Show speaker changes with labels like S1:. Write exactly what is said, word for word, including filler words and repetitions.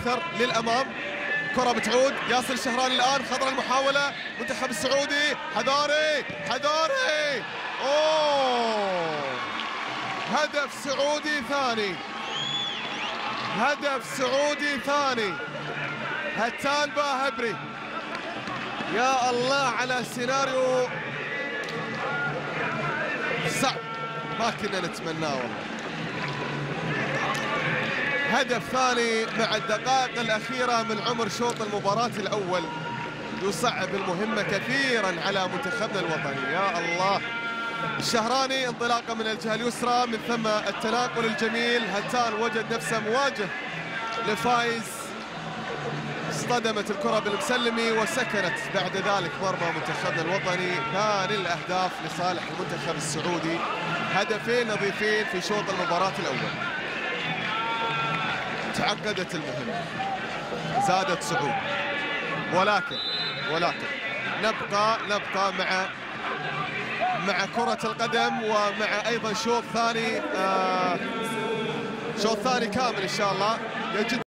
S1: أكثر للأمام. كرة بتعود، ياسر الشهراني الآن خطر المحاولة، منتخب السعودي، حذاري حذاري، أوه هدف سعودي ثاني، هدف سعودي ثاني. هتان باهبري، يا الله على سيناريو صعب ما كنا نتمناه والله. هدف ثاني مع الدقائق الأخيرة من عمر شوط المباراة الأول يصعب المهمة كثيرا على منتخبنا الوطني. يا الله، الشهراني انطلاقه من الجهة اليسرى، من ثم التناقل الجميل. هتان وجد نفسه مواجه لفايز، اصطدمت الكرة بالمسلمي وسكنت بعد ذلك مرمى منتخبنا الوطني. ثاني الأهداف لصالح المنتخب السعودي، هدفين نظيفين في شوط المباراة الأول. تعقدت المهمة، زادت صعوبة، ولكن ولكن نبقى نبقى مع مع كرة القدم ومع أيضا شوط ثاني، آه شوط ثاني كامل إن شاء الله. يجد